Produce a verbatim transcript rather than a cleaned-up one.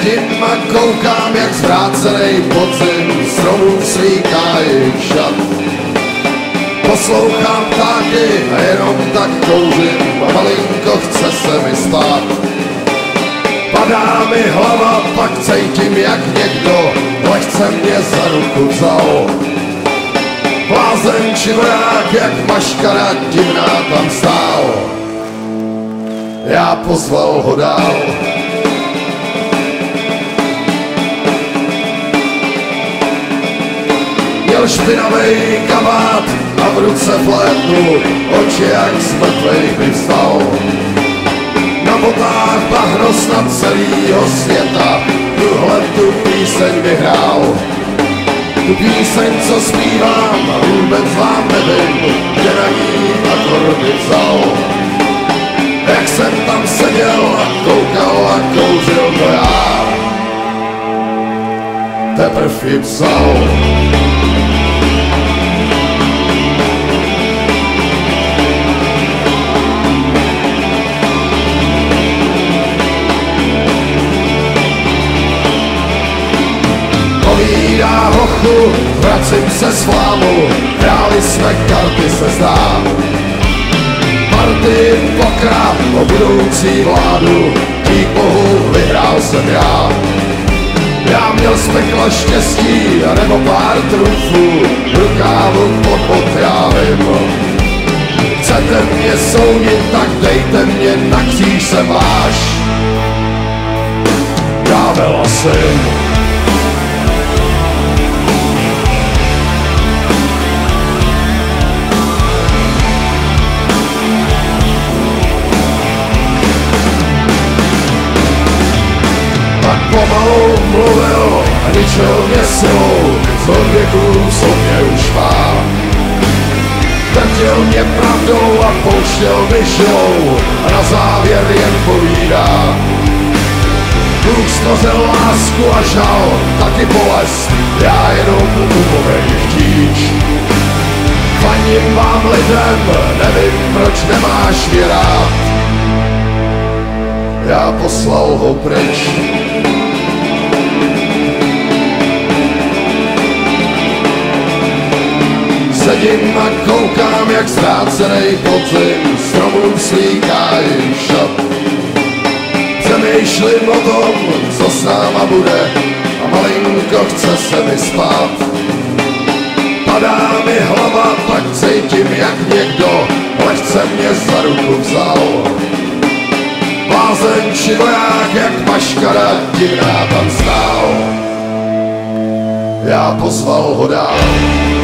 Sedím a koukám, jak zvrácenej podzim stromů svíká jejich šat. Poslouchám ptáky a jenom tak kouřím a malinko chce se mi spát. Padá mi hlava, pak cítím, jak někdo lehce mě za ruku vzal. Blázen či voják, jak maškara divná tam stál. Já pozval ho dál. Měl špinavej kabát a v ruce flétnu, oči jak z mrtvejch mi vstal. Na botách bahno snad celýho světa, tuhle tu píseň vyhrál. Tu píseň, co zpívám, a vůbec vám nevím, kde na ní akordy vzal. Jak jsem tam seděl a koukal a kouřil, to já teprv ji psal. Povídá hochu, vracím se s flámu, hráli jsme karty, se zdá. Party pokra o budoucí vládu, dík bohu vyhrál jsem já. Já měl z pekla štěstí a nebo pár trumfů, rukávu pod bod, já vím. Chcete mě soudit, tak dejte mě na kříž, jsem váš ďábel a syn. Pomalu mluvil a ničil mě silou, z odvěků co mě už má. Drtil mě pravdou a pouštěl mi žilou a na závěr jen povídá. Bůh stvořil lásku a žal, taky bolest, já jenom umovej chtíč. Faním vám lidem, nevím proč nemáš mě rád. Já poslal ho pryč. Sedím a koukám, jak ztrácenej podzim stromů slíká jejich šat. Přemýšlím o tom, co s náma bude, a malinko chce se mi spát. Padá mi hlava, pak cítím, jak někdo lehce mě za ruku vzal. Blázen či voják, jak maškara divná tam stál. Já pozval ho dál.